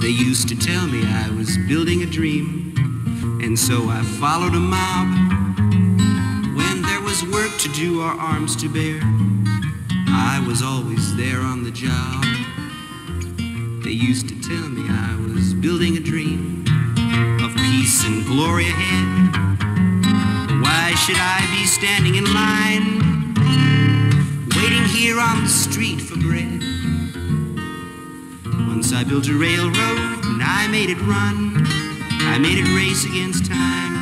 They used to tell me I was building a dream, and so I followed a mob. When there was work to do or arms to bear, I was always there on the job. They used to tell me I was building a dream of peace and glory ahead. Why should I be standing in line, waiting here on the street for bread? Once I built a railroad and I made it run. I made it race against time.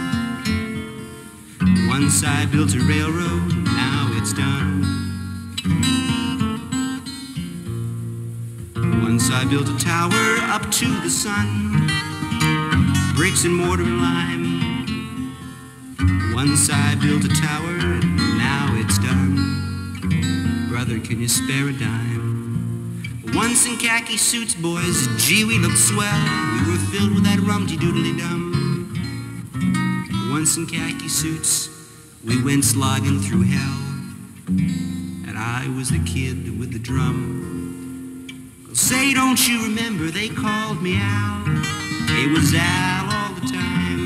Once I built a railroad, now it's done. Once I built a tower up to the sun, bricks and mortar and lime. Once I built a tower, now it's done. Brother, can you spare a dime? Once in khaki suits, boys, gee, we looked swell. We were filled with that rum-de-doodly-dum. Once in khaki suits, we went slogging through hell, and I was the kid with the drum. Say, don't you remember, they called me Al. It was Al all the time.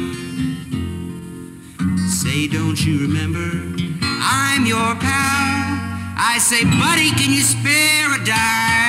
Say, don't you remember, I'm your pal. I say, buddy, can you spare a dime?